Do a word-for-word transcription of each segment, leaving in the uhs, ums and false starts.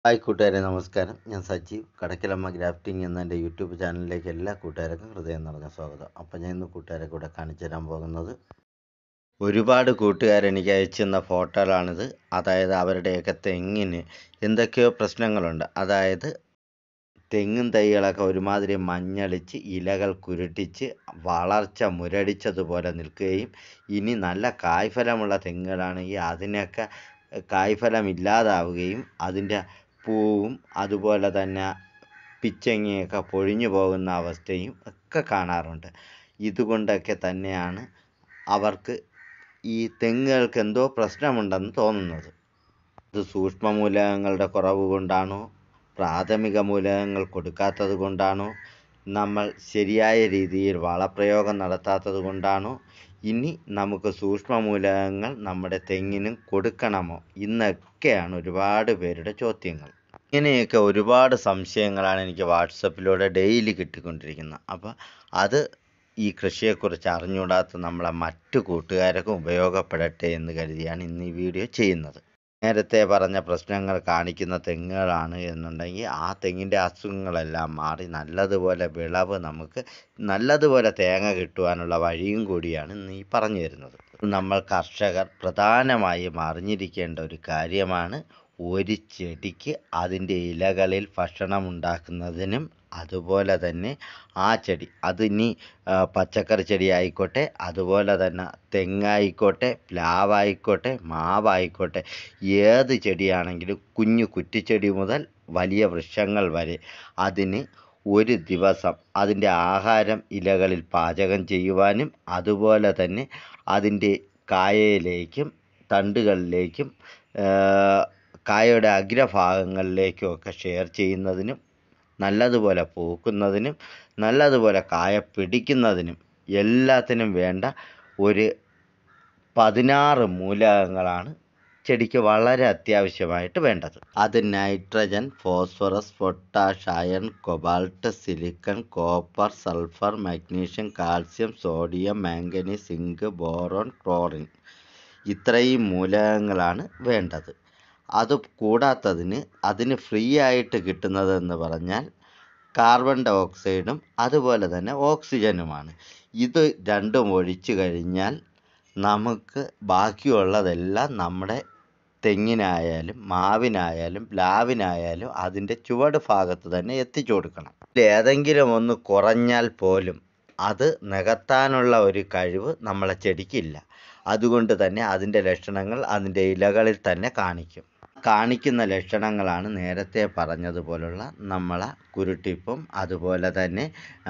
Hi കൂട്ടുകാരെ, നമസ്കാരം. ഞാൻ സജീവ്. കടക്കലമ്മ ഗ്രാഫ്റ്റിംഗ് എന്ന എൻ്റെ യൂട്യൂബ് ചാനലിലേക്ക് എല്ലാ കൂട്ടുകാർക്കും ഹൃദയം നിറഞ്ഞ സ്വാഗതം. അപ്പം ഞാൻ ഇന്ന് കൂട്ടുകാരെ കൂടെ കാണിച്ചു തരാൻ പോകുന്നത് ഒരുപാട് കൂട്ടുകാർ എനിക്ക് അയച്ചു തന്ന ഫോട്ടോകളാണിത്. അതായത് അവരുടെയൊക്കെ തെങ്ങിന് എന്തൊക്കെയോ പ്രശ്നങ്ങളുണ്ട്. അതായത് തെങ്ങും തൈകളൊക്കെ ഒരുമാതിരി മഞ്ഞളിച്ച് ഇലകൾ കുരുട്ടിച്ച് വളർച്ച മുരടിച്ചതുപോലെ നിൽക്കുകയും ഇനി നല്ല കായ്ഫലമുള്ള തെങ്ങുകളാണെങ്കിൽ അതിനൊക്കെ കായ്ഫലം ഇല്ലാതാവുകയും അതിൻ്റെ പൂവും അതുപോലെ തന്നെ പിച്ചങ്ങയൊക്കെ പൊഴിഞ്ഞു പോകുന്ന അവസ്ഥയും ഒക്കെ കാണാറുണ്ട്. ഇതുകൊണ്ടൊക്കെ തന്നെയാണ് അവർക്ക് ഈ തെങ്ങുകൾക്ക് എന്തോ പ്രശ്നമുണ്ടെന്ന് തോന്നുന്നത്. ഇത് സൂക്ഷ്മമൂലകങ്ങളുടെ കുറവ് കൊണ്ടാണോ, പ്രാഥമിക മൂലകങ്ങൾ കൊടുക്കാത്തത് കൊണ്ടാണോ, നമ്മൾ ശരിയായ രീതിയിൽ വളപ്രയോഗം നടത്താത്തത് കൊണ്ടാണോ, ഇനി നമുക്ക് സൂക്ഷ്മമൂലകങ്ങൾ നമ്മുടെ തെങ്ങിനും കൊടുക്കണമോ എന്നൊക്കെയാണ് ഒരുപാട് പേരുടെ ചോദ്യങ്ങൾ. ഇങ്ങനെയൊക്കെ ഒരുപാട് സംശയങ്ങളാണ് എനിക്ക് വാട്സപ്പിലൂടെ ഡെയിലി കിട്ടിക്കൊണ്ടിരിക്കുന്നത്. അപ്പോൾ അത് ഈ കൃഷിയെക്കുറിച്ച് അറിഞ്ഞുകൂടാത്ത നമ്മളെ മറ്റു കൂട്ടുകാർക്കും ഉപയോഗപ്പെടട്ടെ എന്ന് കരുതിയാണ് ഇന്ന് ഈ വീഡിയോ ചെയ്യുന്നത്. നേരത്തെ പറഞ്ഞ പ്രശ്നങ്ങൾ കാണിക്കുന്ന തെങ്ങുകളാണ് എന്നുണ്ടെങ്കിൽ ആ തെങ്ങിൻ്റെ അസുഖങ്ങളെല്ലാം മാറി നല്ലതുപോലെ വിളവ് നമുക്ക് നല്ലതുപോലെ തേങ്ങ കിട്ടുവാനുള്ള വഴിയും കൂടിയാണ് ഇന്ന് ഈ പറഞ്ഞു തരുന്നത്. നമ്മൾ കർഷകർ പ്രധാനമായും അറിഞ്ഞിരിക്കേണ്ട ഒരു കാര്യമാണ് ഒരു ചെടിക്ക് അതിൻ്റെ ഇലകളിൽ ഭക്ഷണം ഉണ്ടാക്കുന്നതിനും അതുപോലെ തന്നെ ആ ചെടി അതിനി പച്ചക്കറി ചെടി ആയിക്കോട്ടെ, അതുപോലെ തന്നെ തെങ്ങായിക്കോട്ടെ, പ്ലാവായിക്കോട്ടെ, മാവായിക്കോട്ടെ, ഏത് ചെടിയാണെങ്കിലും കുഞ്ഞു കുറ്റിച്ചെടി മുതൽ വലിയ വൃക്ഷങ്ങൾ വരെ അതിന് ഒരു ദിവസം അതിൻ്റെ ആഹാരം ഇലകളിൽ പാചകം ചെയ്യുവാനും അതുപോലെ തന്നെ അതിൻ്റെ കായയിലേക്കും തണ്ടുകളിലേക്കും കായയുടെ അഗ്രഭാഗങ്ങളിലേക്കും ഒക്കെ ഷെയർ ചെയ്യുന്നതിനും നല്ലതുപോലെ പൂക്കുന്നതിനും നല്ലതുപോലെ കായ പിടിക്കുന്നതിനും എല്ലാത്തിനും വേണ്ട ഒരു പതിനാറ് മൂലകങ്ങളാണ് ചെടിക്ക് വളരെ അത്യാവശ്യമായിട്ട് വേണ്ടത്. അത് nitrogen, phosphorus, potash, iron, cobalt, silicon, copper, sulphur, magnesium, calcium, sodium, manganese, zinc, boron, chlorine ഇത്രയും മൂലകങ്ങളാണ് വേണ്ടത്. അത് കൂടാത്തതിന് അതിന് ഫ്രീ ആയിട്ട് കിട്ടുന്നതെന്ന് പറഞ്ഞാൽ കാർബൺ ഡൈ ഓക്സൈഡും അതുപോലെ തന്നെ ഓക്സിജനുമാണ്. ഇത് രണ്ടും ഒഴിച്ചു കഴിഞ്ഞാൽ നമുക്ക് ബാക്കിയുള്ളതെല്ലാം നമ്മുടെ തെങ്ങിനായാലും മാവിനായാലും പ്ലാവിനായാലും അതിൻ്റെ ചുവട് ഭാഗത്ത് തന്നെ എത്തിച്ചു കൊടുക്കണം. ഏതെങ്കിലും ഒന്ന് കുറഞ്ഞാൽ പോലും അത് നികത്താനുള്ള ഒരു കഴിവ് നമ്മളെ ചെടിക്കില്ല. അതുകൊണ്ട് തന്നെ അതിൻ്റെ ലക്ഷണങ്ങൾ അതിൻ്റെ ഇലകളിൽ തന്നെ കാണിക്കും. കാണിക്കുന്ന ലക്ഷണങ്ങളാണ് നേരത്തെ പറഞ്ഞതുപോലുള്ള നമ്മളെ കുരുട്ടിപ്പും അതുപോലെ തന്നെ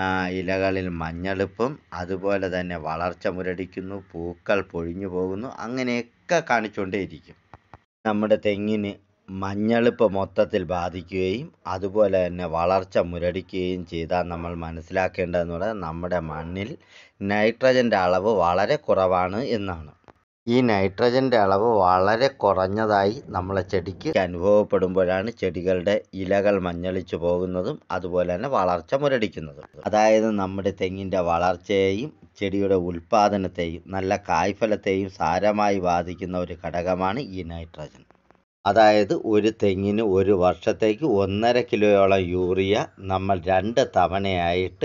ഇലകളിൽ മഞ്ഞളിപ്പും അതുപോലെ തന്നെ വളർച്ച മുരടിക്കുന്നു, പൂക്കൾ പൊഴിഞ്ഞു പോകുന്നു, അങ്ങനെയൊക്കെ കാണിച്ചുകൊണ്ടേയിരിക്കും. നമ്മുടെ തെങ്ങിന് മഞ്ഞളിപ്പ് മൊത്തത്തിൽ ബാധിക്കുകയും അതുപോലെ തന്നെ വളർച്ച മുരടിക്കുകയും ചെയ്താൽ നമ്മൾ മനസ്സിലാക്കേണ്ടതെന്ന് പറഞ്ഞാൽ നമ്മുടെ മണ്ണിൽ നൈട്രജൻ്റെ അളവ് വളരെ കുറവാണ് എന്നാണ്. ഈ നൈട്രജൻ്റെ അളവ് വളരെ കുറഞ്ഞതായി നമ്മളെ ചെടിക്ക് അനുഭവപ്പെടുമ്പോഴാണ് ചെടികളുടെ ഇലകൾ മഞ്ഞളിച്ചു പോകുന്നതും അതുപോലെ തന്നെ വളർച്ച മുരടിക്കുന്നതും. അതായത് നമ്മുടെ തെങ്ങിൻ്റെ വളർച്ചയെയും ചെടിയുടെ ഉൽപ്പാദനത്തെയും നല്ല കായ്ഫലത്തെയും സാരമായി ബാധിക്കുന്ന ഒരു ഘടകമാണ് ഈ നൈട്രജൻ. അതായത് ഒരു തെങ്ങിന് ഒരു വർഷത്തേക്ക് ഒന്നര കിലോയോളം യൂറിയ നമ്മൾ രണ്ട് തവണയായിട്ട്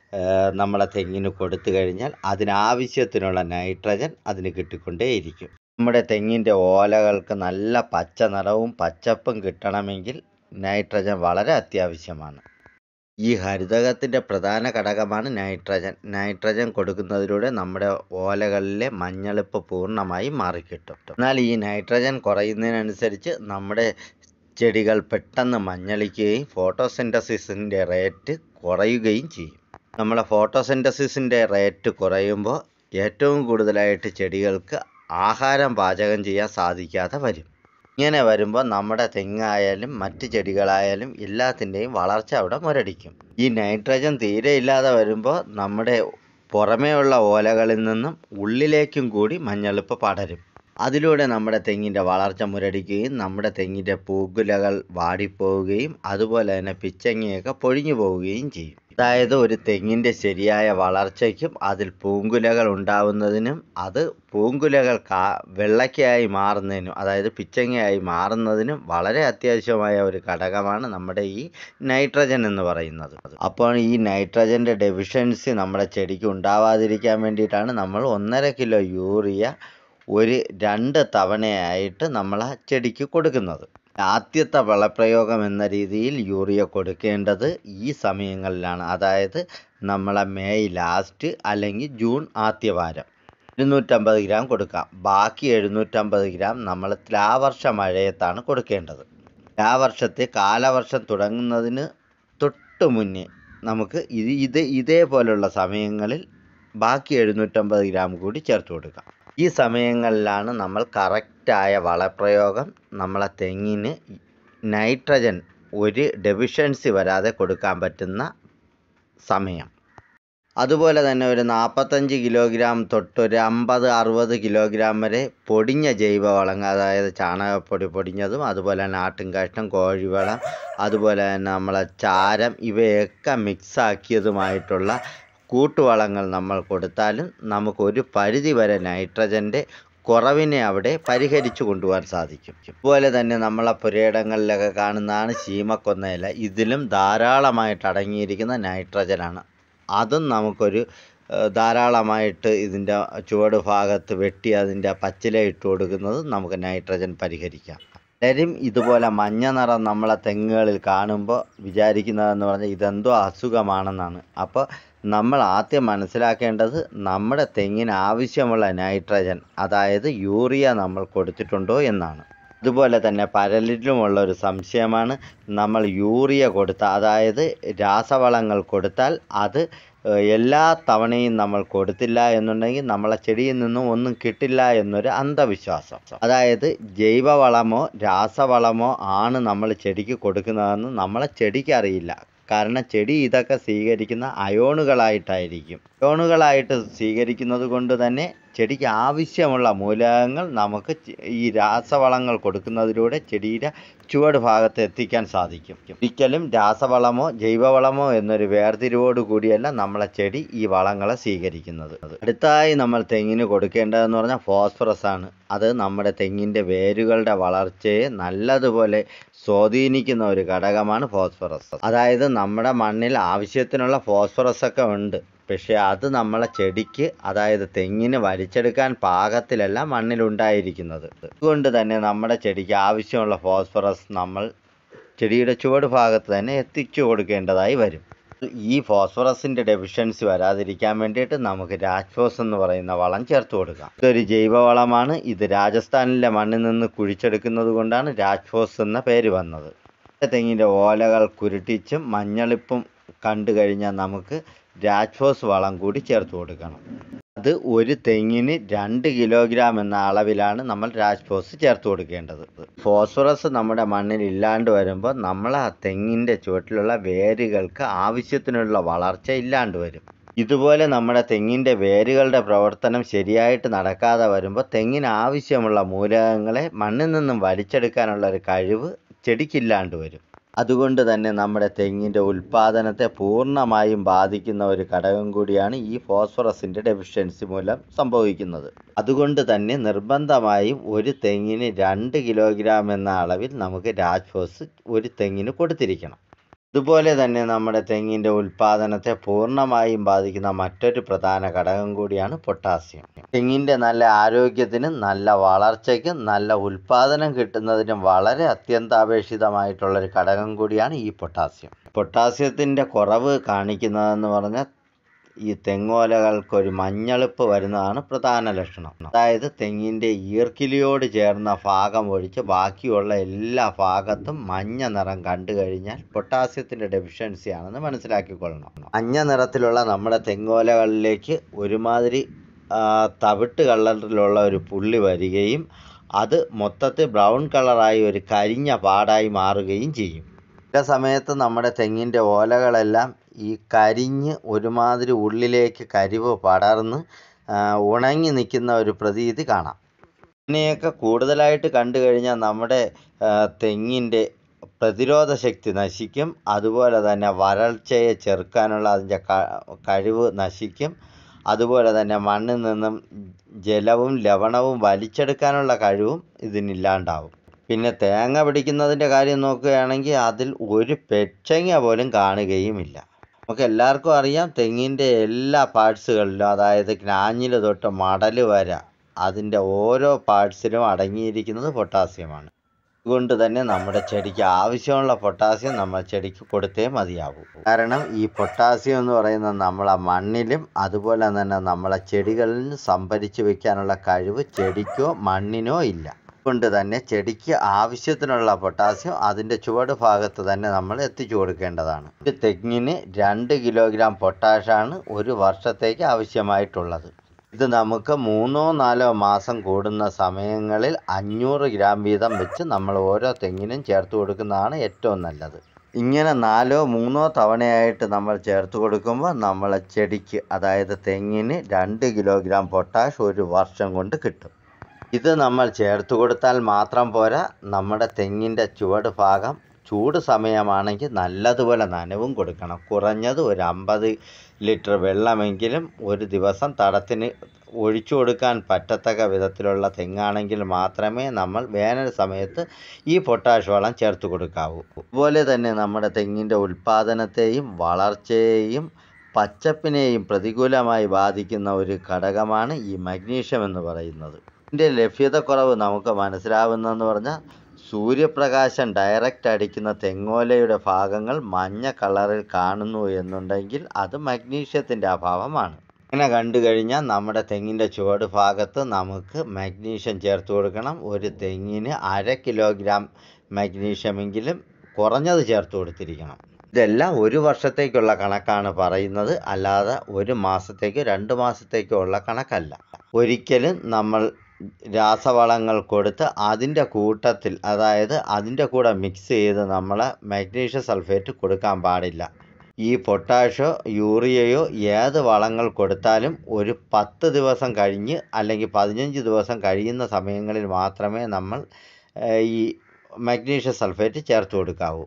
നമ്മളെ തെങ്ങിന് കൊടുത്തു കഴിഞ്ഞാൽ അതിനാവശ്യത്തിനുള്ള നൈട്രജൻ അതിന് കിട്ടിക്കൊണ്ടേയിരിക്കും. നമ്മുടെ തെങ്ങിൻ്റെ ഓലകൾക്ക് നല്ല പച്ച നിറവും പച്ചപ്പും കിട്ടണമെങ്കിൽ നൈട്രജൻ വളരെ അത്യാവശ്യമാണ്. ഈ ഹരിതകത്തിൻ്റെ പ്രധാന ഘടകമാണ് നൈട്രജൻ. നൈട്രജൻ കൊടുക്കുന്നതിലൂടെ നമ്മുടെ ഓലകളിലെ മഞ്ഞളിപ്പ് പൂർണ്ണമായി മാറിക്കിട്ടും. എന്നാൽ ഈ നൈട്രജൻ കുറയുന്നതിനനുസരിച്ച് നമ്മുടെ ചെടികൾ പെട്ടെന്ന് മഞ്ഞളിക്കുകയും ഫോട്ടോസിന്തസിസിൻ്റെ റേറ്റ് കുറയുകയും ചെയ്യും. നമ്മളെ ഫോട്ടോസിന്തസിസിൻ്റെ റേറ്റ് കുറയുമ്പോൾ ഏറ്റവും കൂടുതലായിട്ട് ചെടികൾക്ക് ആഹാരം പാചകം ചെയ്യാൻ സാധിക്കാതെ വരും. ഇങ്ങനെ വരുമ്പോൾ നമ്മുടെ തെങ്ങായാലും മറ്റ് ചെടികളായാലും എല്ലാത്തിൻ്റെയും വളർച്ച അവിടെ മുരടിക്കും. ഈ നൈട്രജൻ തീരെ ഇല്ലാതെ വരുമ്പോൾ നമ്മുടെ പുറമേയുള്ള ഓലകളിൽ നിന്നും ഉള്ളിലേക്കും കൂടി മഞ്ഞളിപ്പ് പടരും. അതിലൂടെ നമ്മുടെ തെങ്ങിൻ്റെ വളർച്ച മുരടിക്കുകയും നമ്മുടെ തെങ്ങിൻ്റെ പൂക്കുലകൾ വാടിപ്പോവുകയും അതുപോലെ തന്നെ പിച്ചങ്ങയൊക്കെ പൊഴിഞ്ഞു പോവുകയും ചെയ്യും. അതായത് ഒരു തെങ്ങിൻ്റെ ശരിയായ വളർച്ചയ്ക്കും അതിൽ പൂങ്കുലകൾ ഉണ്ടാവുന്നതിനും അത് പൂങ്കുലകൾ കാ വെള്ളയ്ക്കയായി മാറുന്നതിനും അതായത് പിച്ചങ്ങയായി മാറുന്നതിനും വളരെ അത്യാവശ്യമായ ഒരു ഘടകമാണ് നമ്മുടെ ഈ നൈട്രജൻ എന്ന് പറയുന്നത്. അപ്പോൾ ഈ നൈട്രജൻ്റെ ഡെഫിഷ്യൻസി നമ്മുടെ ചെടിക്ക് ഉണ്ടാവാതിരിക്കാൻ വേണ്ടിയിട്ടാണ് നമ്മൾ ഒന്നര കിലോ യൂറിയ ഒരു രണ്ട് തവണയായിട്ട് നമ്മൾ ആ ചെടിക്ക് കൊടുക്കുന്നത്. ആദ്യത്തെ വളപ്രയോഗം എന്ന രീതിയിൽ യൂറിയ കൊടുക്കേണ്ടത് ഈ സമയങ്ങളിലാണ്. അതായത് നമ്മളെ മെയ് ലാസ്റ്റ് അല്ലെങ്കിൽ ജൂൺ ആദ്യവാരം ഇരുന്നൂറ്റമ്പത് ഗ്രാം കൊടുക്കാം. ബാക്കി എഴുന്നൂറ്റമ്പത് ഗ്രാം നമ്മൾ തുലാവർഷ മഴയത്താണ് കൊടുക്കേണ്ടത്. തുലാവർഷത്തെ കാലവർഷം തുടങ്ങുന്നതിന് തൊട്ട് മുന്നേ നമുക്ക് ഇത് ഇത് ഇതേപോലുള്ള സമയങ്ങളിൽ ബാക്കി എഴുന്നൂറ്റമ്പത് ഗ്രാം കൂടി ചേർത്ത് കൊടുക്കാം. ഈ സമയങ്ങളിലാണ് നമ്മൾ കറക്റ്റായ വളപ്രയോഗം നമ്മളെ തെങ്ങിന് നൈട്രജൻ ഒരു ഡെഫിഷ്യൻസി വരാതെ കൊടുക്കാൻ പറ്റുന്ന സമയം. അതുപോലെ തന്നെ ഒരു നാൽപ്പത്തഞ്ച് കിലോഗ്രാം തൊട്ടൊരു അമ്പത് അറുപത് കിലോഗ്രാം വരെ പൊടിഞ്ഞ ജൈവവളങ്ങൾ, അതായത് ചാണകപ്പൊടി പൊടിഞ്ഞതും അതുപോലെ തന്നെ ആട്ടിൻകാഷ്ടം, കോഴിവളം, അതുപോലെ തന്നെ നമ്മളെ ചാരം ഇവയൊക്കെ മിക്സാക്കിയതുമായിട്ടുള്ള കൂട്ടുവളങ്ങൾ നമ്മൾ കൊടുത്താലും നമുക്കൊരു പരിധി വരെ നൈട്രജൻ്റെ കുറവിനെ അവിടെ പരിഹരിച്ചു കൊണ്ടുപോകാൻ സാധിക്കും. അതുപോലെ തന്നെ നമ്മളെ പുരയിടങ്ങളിലൊക്കെ കാണുന്നതാണ് ശീമക്കൊന്നയില. ഇതിലും ധാരാളമായിട്ട് അടങ്ങിയിരിക്കുന്ന നൈട്രജനാണ്. അതും നമുക്കൊരു ധാരാളമായിട്ട് ഇതിൻ്റെ ചുവട് ഭാഗത്ത് വെട്ടി അതിൻ്റെ പച്ചില ഇട്ട് കൊടുക്കുന്നത് നമുക്ക് നൈട്രജൻ പരിഹരിക്കാം. പലരും ഇതുപോലെ മഞ്ഞ നിറം നമ്മളെ തെങ്ങുകളിൽ കാണുമ്പോൾ വിചാരിക്കുന്നതെന്ന് പറഞ്ഞാൽ ഇതെന്തോ അസുഖമാണെന്നാണ്. അപ്പോൾ നമ്മൾ ആദ്യം മനസ്സിലാക്കേണ്ടത് നമ്മുടെ തെങ്ങിന് ആവശ്യമുള്ള നൈട്രജൻ, അതായത് യൂറിയ നമ്മൾ കൊടുത്തിട്ടുണ്ടോ എന്നാണ്. അതുപോലെ തന്നെ പലരിലുമുള്ള ഒരു സംശയമാണ്, നമ്മൾ യൂറിയ കൊടുത്താൽ, അതായത് രാസവളങ്ങൾ കൊടുത്താൽ അത് എല്ലാ തവണയും നമ്മൾ കൊടുത്തില്ല എന്നുണ്ടെങ്കിൽ നമ്മളെ ചെടിയിൽ നിന്നും ഒന്നും കിട്ടില്ല എന്നൊരു അന്ധവിശ്വാസം. അതായത് ജൈവവളമോ രാസവളമോ ആണ് നമ്മൾ ചെടിക്ക് കൊടുക്കുന്നതെന്ന് നമ്മളെ ചെടിക്ക് അറിയില്ല. കാരണം ചെടി ഇതൊക്കെ സ്വീകരിക്കുന്ന അയോണുകളായിട്ടായിരിക്കും. അയോണുകളായിട്ട് സ്വീകരിക്കുന്നത് കൊണ്ട് തന്നെ ചെടിക്ക് ആവശ്യമുള്ള മൂലകങ്ങൾ നമുക്ക് ഈ രാസവളങ്ങൾ കൊടുക്കുന്നതിലൂടെ ചെടിയുടെ ചുവട് ഭാഗത്ത് എത്തിക്കാൻ സാധിക്കും. ഒരിക്കലും രാസവളമോ ജൈവവളമോ എന്നൊരു വേർതിരിവോട് കൂടിയല്ല നമ്മളെ ചെടി ഈ വളങ്ങളെ സ്വീകരിക്കുന്നത്. അടുത്തായി നമ്മൾ തെങ്ങിന് കൊടുക്കേണ്ടതെന്ന് പറഞ്ഞാൽ ഫോസ്ഫറസ് ആണ്. അത് നമ്മുടെ തെങ്ങിൻ്റെ വേരുകളുടെ വളർച്ചയെ നല്ലതുപോലെ സ്വാധീനിക്കുന്ന ഒരു ഘടകമാണ് ഫോസ്ഫറസ്. അതായത് നമ്മുടെ മണ്ണിൽ ആവശ്യത്തിനുള്ള ഫോസ്ഫറസ് ഒക്കെ ഉണ്ട്, പക്ഷേ അത് നമ്മളെ ചെടിക്ക്, അതായത് തെങ്ങിന് വലിച്ചെടുക്കാൻ പാകത്തിലല്ല മണ്ണിലുണ്ടായിരിക്കുന്നത്. അതുകൊണ്ട് തന്നെ നമ്മുടെ ചെടിക്ക് ആവശ്യമുള്ള ഫോസ്ഫറസ് നമ്മൾ ചെടിയുടെ ചുവട് ഭാഗത്ത് തന്നെ എത്തിച്ചു കൊടുക്കേണ്ടതായി വരും. ഈ ഫോസ്ഫറസിൻ്റെ ഡെഫിഷ്യൻസി വരാതിരിക്കാൻ വേണ്ടിയിട്ട് നമുക്ക് രാജ്ഫോസ് എന്ന് പറയുന്ന വളം ചേർത്ത് കൊടുക്കാം. ഇതൊരു ജൈവവളമാണ്. ഇത് രാജസ്ഥാനിലെ മണ്ണിൽ നിന്ന് കുഴിച്ചെടുക്കുന്നത് കൊണ്ടാണ് രാജ്ഫോസ് എന്ന പേര് വന്നത്. തെങ്ങിൻ്റെ ഓലകൾ കുരുട്ടിച്ചും മഞ്ഞളിപ്പും കണ്ടു കഴിഞ്ഞാൽ നമുക്ക് രാജ്ഫോസ് വളം കൂടി ചേർത്ത് കൊടുക്കണം. അത് ഒരു തെങ്ങിന് രണ്ട് കിലോഗ്രാം എന്ന അളവിലാണ് നമ്മൾ രാജ്ഫോസ് ചേർത്ത് കൊടുക്കേണ്ടത്. ഫോസ്ഫറസ് നമ്മുടെ മണ്ണിൽ ഇല്ലാണ്ട് വരുമ്പോൾ നമ്മൾ ആ തെങ്ങിൻ്റെ ചുവട്ടിലുള്ള വേരുകൾക്ക് ആവശ്യത്തിനുള്ള വളർച്ച ഇല്ലാണ്ട് വരും. ഇതുപോലെ നമ്മുടെ തെങ്ങിൻ്റെ വേരുകളുടെ പ്രവർത്തനം ശരിയായിട്ട് നടക്കാതെ വരുമ്പോൾ തെങ്ങിന് ആവശ്യമുള്ള മൂലകങ്ങളെ മണ്ണിൽ നിന്നും വലിച്ചെടുക്കാനുള്ള ഒരു കഴിവ് ചെടിക്കില്ലാണ്ട് വരും. അതുകൊണ്ട് തന്നെ നമ്മുടെ തെങ്ങിൻ്റെ ഉൽപ്പാദനത്തെ പൂർണ്ണമായും ബാധിക്കുന്ന ഒരു ഘടകം കൂടിയാണ് ഈ ഫോസ്ഫറസിൻ്റെ ഡെഫിഷ്യൻസി മൂലം സംഭവിക്കുന്നത്. അതുകൊണ്ട് തന്നെ നിർബന്ധമായും ഒരു തെങ്ങിന് രണ്ട് കിലോഗ്രാം എന്ന അളവിൽ നമുക്ക് രാജ്ഫോസ് ഒരു തെങ്ങിന് കൊടുത്തിരിക്കണം. അതുപോലെ തന്നെ നമ്മുടെ തെങ്ങിൻ്റെ ഉൽപ്പാദനത്തെ പൂർണ്ണമായും ബാധിക്കുന്ന മറ്റൊരു പ്രധാന ഘടകം കൂടിയാണ് പൊട്ടാസ്യം. തെങ്ങിൻ്റെ നല്ല ആരോഗ്യത്തിനും നല്ല വളർച്ചയ്ക്കും നല്ല ഉൽപ്പാദനം കിട്ടുന്നതിനും വളരെ അത്യന്താപേക്ഷിതമായിട്ടുള്ളൊരു ഘടകം കൂടിയാണ് ഈ പൊട്ടാസ്യം. പൊട്ടാസ്യത്തിൻ്റെ കുറവ് കാണിക്കുന്നതെന്ന് പറഞ്ഞാൽ ഈ തെങ്ങോലകൾക്കൊരു മഞ്ഞളിപ്പ് വരുന്നതാണ് പ്രധാന ലക്ഷണം. അതായത് തെങ്ങിൻ്റെ ഈർക്കിലിയോട് ചേർന്ന ഭാഗം ഒഴിച്ച് ബാക്കിയുള്ള എല്ലാ ഭാഗത്തും മഞ്ഞ നിറം കണ്ടു കഴിഞ്ഞാൽ പൊട്ടാസ്യത്തിൻ്റെ ഡെഫിഷ്യൻസി ആണെന്ന് മനസ്സിലാക്കിക്കൊള്ളണം. മഞ്ഞ നിറത്തിലുള്ള നമ്മുടെ തെങ്ങോലകളിലേക്ക് ഒരുമാതിരി തവിട്ട് കളറിലുള്ള ഒരു പുള്ളി വരികയും അത് മൊത്തത്തിൽ ബ്രൗൺ കളറായി ഒരു കരിഞ്ഞ പാടായി മാറുകയും ചെയ്യും. ചില സമയത്ത് നമ്മുടെ തെങ്ങിൻ്റെ ഓലകളെല്ലാം ഈ കരിഞ്ഞ് ഒരുമാതിരി ഉള്ളിലേക്ക് കരിവ് പടർന്ന് ഉണങ്ങി നിൽക്കുന്ന ഒരു പ്രതീതി കാണാം. ഇതിനെയൊക്കെ കൂടുതലായിട്ട് കണ്ടു കഴിഞ്ഞാൽ നമ്മുടെ തെങ്ങിൻ്റെ പ്രതിരോധ ശക്തി നശിക്കും. അതുപോലെ തന്നെ വരൾച്ചയെ ചെറുക്കാനുള്ള അതിൻ്റെ കഴിവ് നശിക്കും. അതുപോലെ തന്നെ മണ്ണിൽ നിന്നും ജലവും ലവണവും വലിച്ചെടുക്കാനുള്ള കഴിവും ഇതിനില്ലാണ്ടാവും. പിന്നെ തേങ്ങ പിടിക്കുന്നതിൻ്റെ കാര്യം നോക്കുകയാണെങ്കിൽ അതിൽ ഒരു പെച്ചങ്ങ പോലും കാണുകയുമില്ല. നമുക്ക് എല്ലാവർക്കും അറിയാം തെങ്ങിൻ്റെ എല്ലാ പാർട്സുകളിലും, അതായത് ക്നാഞ്ഞിൽ തൊട്ട് മടൽ വരെ അതിൻ്റെ ഓരോ പാർട്സിലും അടങ്ങിയിരിക്കുന്നത് പൊട്ടാസ്യമാണ്. അതുകൊണ്ട് തന്നെ നമ്മുടെ ചെടിക്ക് ആവശ്യമുള്ള പൊട്ടാസ്യം നമ്മൾ ചെടിക്ക് കൊടുത്തേ മതിയാവൂ. കാരണം ഈ പൊട്ടാസ്യം എന്ന് പറയുന്നത് നമ്മളെ മണ്ണിലും അതുപോലെ തന്നെ നമ്മളെ ചെടികളിലും സംഭരിച്ച് വെക്കാനുള്ള കഴിവ് ചെടിക്കോ മണ്ണിനോ ഇല്ല. അതുകൊണ്ട് തന്നെ ചെടിക്ക് ആവശ്യത്തിനുള്ള പൊട്ടാസ്യം അതിൻ്റെ ചുവട് ഭാഗത്ത് തന്നെ നമ്മൾ എത്തിച്ചു കൊടുക്കേണ്ടതാണ്. ഒരു തെങ്ങിന് രണ്ട് കിലോഗ്രാം പൊട്ടാഷാണ് ഒരു വർഷത്തേക്ക് ആവശ്യമായിട്ടുള്ളത്. ഇത് നമുക്ക് മൂന്നോ നാലോ മാസം കൂടുന്ന സമയങ്ങളിൽ അഞ്ഞൂറ് ഗ്രാം വീതം വെച്ച് നമ്മൾ ഓരോ തെങ്ങിനും ചേർത്ത് കൊടുക്കുന്നതാണ് ഏറ്റവും നല്ലത്. ഇങ്ങനെ നാലോ മൂന്നോ തവണയായിട്ട് നമ്മൾ ചേർത്ത് കൊടുക്കുമ്പോൾ നമ്മളെ ചെടിക്ക്, അതായത് തെങ്ങിന് രണ്ട് കിലോഗ്രാം പൊട്ടാഷ് ഒരു വർഷം കൊണ്ട് കിട്ടും. ഇത് നമ്മൾ ചേർത്ത് കൊടുത്താൽ മാത്രം പോരാ, നമ്മുടെ തെങ്ങിൻ്റെ ചുവട് ഭാഗം ചൂട് സമയമാണെങ്കിൽ നല്ലതുപോലെ നനവും കൊടുക്കണം. കുറഞ്ഞത് ഒരു അമ്പത് ലിറ്റർ വെള്ളമെങ്കിലും ഒരു ദിവസം തടത്തിന് ഒഴിച്ചു കൊടുക്കാൻ പറ്റത്തക്ക വിധത്തിലുള്ള തെങ്ങാണെങ്കിൽ മാത്രമേ നമ്മൾ വേനൽ സമയത്ത് ഈ പൊട്ടാഷ് വളം ചേർത്ത് കൊടുക്കാവൂ. അതുപോലെ തന്നെ നമ്മുടെ തെങ്ങിൻ്റെ ഉൽപ്പാദനത്തെയും വളർച്ചയെയും പച്ചപ്പിനെയും പ്രതികൂലമായി ബാധിക്കുന്ന ഒരു ഘടകമാണ് ഈ മഗ്നീഷ്യം എന്ന് പറയുന്നത്. ഇതിൻ്റെ ലഭ്യതക്കുറവ് നമുക്ക് മനസ്സിലാവുന്നതെന്ന് പറഞ്ഞാൽ, സൂര്യപ്രകാശം ഡയറക്റ്റ് അടിക്കുന്ന തെങ്ങോലയുടെ ഭാഗങ്ങൾ മഞ്ഞ കളറിൽ കാണുന്നു എന്നുണ്ടെങ്കിൽ അത് മഗ്നീഷ്യത്തിൻ്റെ അഭാവമാണ്. ഇങ്ങനെ കണ്ടു കഴിഞ്ഞാൽ നമ്മുടെ തെങ്ങിൻ്റെ ചുവട് ഭാഗത്ത് നമുക്ക് മഗ്നീഷ്യം ചേർത്ത് കൊടുക്കണം. ഒരു തെങ്ങിന് അര കിലോഗ്രാം മഗ്നീഷ്യമെങ്കിലും കുറഞ്ഞത് ചേർത്ത് കൊടുത്തിരിക്കണം. ഇതെല്ലാം ഒരു വർഷത്തേക്കുള്ള കണക്കാണ് പറയുന്നത്, അല്ലാതെ ഒരു മാസത്തേക്കോ രണ്ട് മാസത്തേക്കോ ഉള്ള കണക്കല്ല. ഒരിക്കലും നമ്മൾ രാസവളങ്ങൾ കൊടുത്ത് അതിൻ്റെ കൂട്ടത്തിൽ, അതായത് അതിൻ്റെ കൂടെ മിക്സ് ചെയ്ത് നമ്മൾ മഗ്നീഷ്യം സൾഫേറ്റ് കൊടുക്കാൻ പാടില്ല. ഈ പൊട്ടാഷോ യൂറിയയോ ഏത് വളങ്ങൾ കൊടുത്താലും ഒരു പത്ത് ദിവസം കഴിഞ്ഞ് അല്ലെങ്കിൽ പതിനഞ്ച് ദിവസം കഴിയുന്ന സമയങ്ങളിൽ മാത്രമേ നമ്മൾ ഈ മഗ്നീഷ്യം സൾഫേറ്റ് ചേർത്ത് കൊടുക്കാവൂ.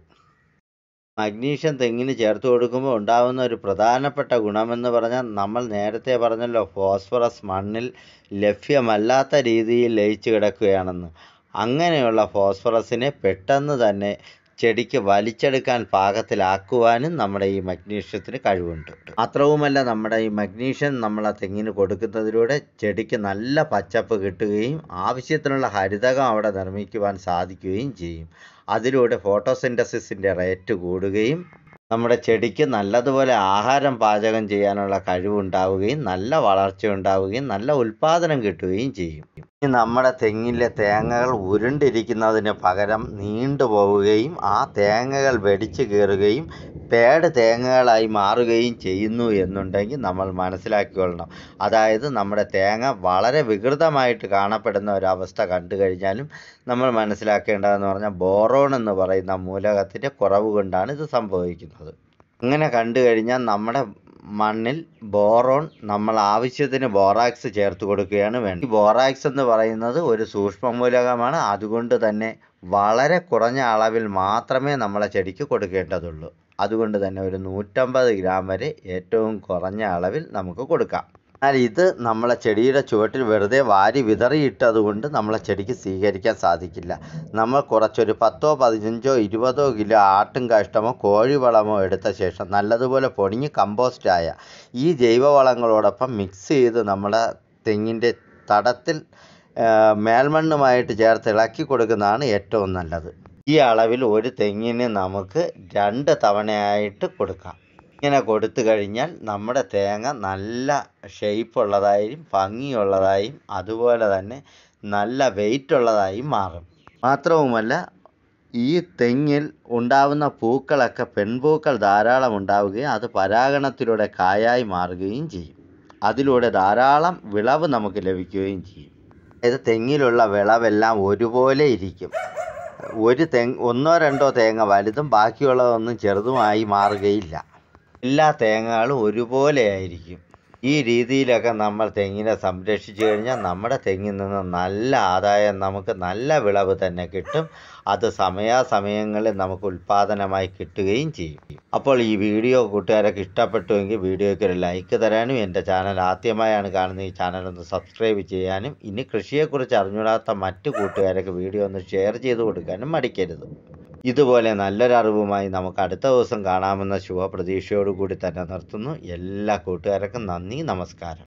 മഗ്നീഷ്യം തെങ്ങിന് ചേർത്ത് കൊടുക്കുമ്പോൾ ഉണ്ടാകുന്ന ഒരു പ്രധാനപ്പെട്ട ഗുണമെന്ന് പറഞ്ഞാൽ, നമ്മൾ നേരത്തെ പറഞ്ഞല്ലോ ഫോസ്ഫറസ് മണ്ണിൽ ലഭ്യമല്ലാത്ത രീതിയിൽ ലയിച്ച് കിടക്കുകയാണെന്ന്. അങ്ങനെയുള്ള ഫോസ്ഫറസിനെ പെട്ടെന്ന് തന്നെ ചെടിക്ക് വലിച്ചെടുക്കാൻ പാകത്തിലാക്കുവാനും നമ്മുടെ ഈ മഗ്നീഷ്യത്തിന് കഴിവുണ്ട്. മാത്രവുമല്ല, നമ്മുടെ ഈ മഗ്നീഷ്യം നമ്മളെ തെങ്ങിന് കൊടുക്കുന്നതിലൂടെ ചെടിക്ക് നല്ല പച്ചപ്പ് കിട്ടുകയും ആവശ്യത്തിനുള്ള ഹരിതകം അവിടെ നിർമ്മിക്കുവാൻ സാധിക്കുകയും ചെയ്യും. അതിലൂടെ ഫോട്ടോസിന്തസിസിൻ്റെ റേറ്റ് കൂടുകയും നമ്മുടെ ചെടിക്ക് നല്ലതുപോലെ ആഹാരം പാചകം ചെയ്യാനുള്ള കഴിവുണ്ടാവുകയും നല്ല വളർച്ച ഉണ്ടാവുകയും നല്ല ഉൽപ്പാദനം കിട്ടുകയും ചെയ്യും. ഇനി നമ്മുടെ തെങ്ങിലെ തേങ്ങകൾ ഉരുണ്ടിരിക്കുന്നതിന് പകരം നീണ്ടു പോവുകയും ആ തേങ്ങകൾ വെടിച്ച് കയറുകയും പേട് തേങ്ങകളായി മാറുകയും ചെയ്യുന്നു എന്നുണ്ടെങ്കിൽ നമ്മൾ മനസ്സിലാക്കിക്കൊള്ളണം. അതായത് നമ്മുടെ തേങ്ങ വളരെ വികൃതമായിട്ട് കാണപ്പെടുന്ന ഒരവസ്ഥ കണ്ടു കഴിഞ്ഞാലും നമ്മൾ മനസ്സിലാക്കേണ്ടതെന്ന് പറഞ്ഞാൽ, ബോറോൺ എന്ന് പറയുന്ന മൂലകത്തിൻ്റെ കുറവ് കൊണ്ടാണ് ഇത് സംഭവിക്കുന്നത്. അങ്ങനെ കണ്ടു കഴിഞ്ഞാൽ നമ്മുടെ മണ്ണിൽ ബോറോൺ നമ്മൾ ആവശ്യത്തിന് ബോറാക്സ് ചേർത്ത് കൊടുക്കുകയാണ് വേണ്ടത്. ഈ ബോറാക്സ് എന്ന് പറയുന്നത് ഒരു സൂക്ഷ്മ മൂലകമാണ്. അതുകൊണ്ട് തന്നെ വളരെ കുറഞ്ഞ അളവിൽ മാത്രമേ നമ്മളെ ചെടിക്ക് കൊടുക്കേണ്ടതുള്ളൂ. അതുകൊണ്ട് തന്നെ ഒരു നൂറ്റമ്പത് ഗ്രാം വരെ ഏറ്റവും കുറഞ്ഞ അളവിൽ നമുക്ക് കൊടുക്കാം. എന്നാൽ ഇത് നമ്മളെ ചെടിയുടെ ചുവട്ടിൽ വെറുതെ വാരി വിതറിയിട്ടതുകൊണ്ട് നമ്മളെ ചെടിക്ക് സ്വീകരിക്കാൻ സാധിക്കില്ല. നമ്മൾ കുറച്ചൊരു പത്തോ പതിനഞ്ചോ ഇരുപതോ കിലോ ആട്ടും കാഷ്ടമോ കോഴിവളമോ എടുത്ത ശേഷം നല്ലതുപോലെ പൊടിഞ്ഞ് കമ്പോസ്റ്റായ ഈ ജൈവവളങ്ങളോടൊപ്പം മിക്സ് ചെയ്ത് നമ്മളെ തെങ്ങിൻ്റെ തടത്തിൽ മേൽമണ്ണുമായിട്ട് ചേർത്ത് ഇളക്കി കൊടുക്കുന്നതാണ് ഏറ്റവും നല്ലത്. ഈ അളവിൽ ഒരു തെങ്ങിന് നമുക്ക് രണ്ട് തവണയായിട്ട് കൊടുക്കാം. ഇങ്ങനെ കൊടുത്തു കഴിഞ്ഞാൽ നമ്മുടെ തേങ്ങ നല്ല ഷേപ്പുള്ളതായും ഭംഗിയുള്ളതായും അതുപോലെ തന്നെ നല്ല വെയിറ്റ് ഉള്ളതായും മാറും. മാത്രവുമല്ല, ഈ തെങ്ങിൽ ഉണ്ടാവുന്ന പൂക്കളൊക്കെ പെൺപൂക്കൾ ധാരാളം ഉണ്ടാവുകയും അത് പരാഗണത്തിലൂടെ കായായി മാറുകയും ചെയ്യും. അതിലൂടെ ധാരാളം വിളവ് നമുക്ക് ലഭിക്കുകയും ചെയ്യും. അതായത് തെങ്ങിലുള്ള വിളവെല്ലാം ഒരുപോലെ ഇരിക്കും. ഒരു തെങ്ങ് ഒന്നോ രണ്ടോ തേങ്ങ വലുതും ബാക്കിയുള്ളതൊന്നും ചെറുതുമായി മാറുകയില്ല. എല്ലാ തേങ്ങകളും ഒരുപോലെ ആയിരിക്കും. ഈ രീതിയിലൊക്കെ നമ്മൾ തെങ്ങിനെ സംരക്ഷിച്ചു കഴിഞ്ഞാൽ നമ്മുടെ തെങ്ങിൽ നിന്ന് നല്ല ആദായം, നമുക്ക് നല്ല വിളവ് തന്നെ കിട്ടും. അത് സമയാസമയങ്ങളിൽ നമുക്ക് ഉൽപ്പാദനമായി കിട്ടുകയും ചെയ്യും. അപ്പോൾ ഈ വീഡിയോ കൂട്ടുകാരൊക്കെ ഇഷ്ടപ്പെട്ടുവെങ്കിൽ വീഡിയോയ്ക്ക് ഒരു ലൈക്ക് തരാനും, എൻ്റെ ചാനൽ ആദ്യമായാണ് കാണുന്ന ഈ ചാനൽ ഒന്ന് സബ്സ്ക്രൈബ് ചെയ്യാനും, ഇനി കൃഷിയെക്കുറിച്ച് അറിഞ്ഞൂടാത്ത മറ്റു കൂട്ടുകാരൊക്കെ വീഡിയോ ഒന്ന് ഷെയർ ചെയ്ത് കൊടുക്കാനും മടിക്കരുത്. ഇതുപോലെ നല്ലൊരറിവുമായി നമുക്ക് അടുത്ത ദിവസം കാണാമെന്ന ശുഭപ്രതീക്ഷയോടുകൂടി തന്നെ നിർത്തുന്നു. എല്ലാ കൂട്ടുകാർക്കും നന്ദി, നമസ്കാരം.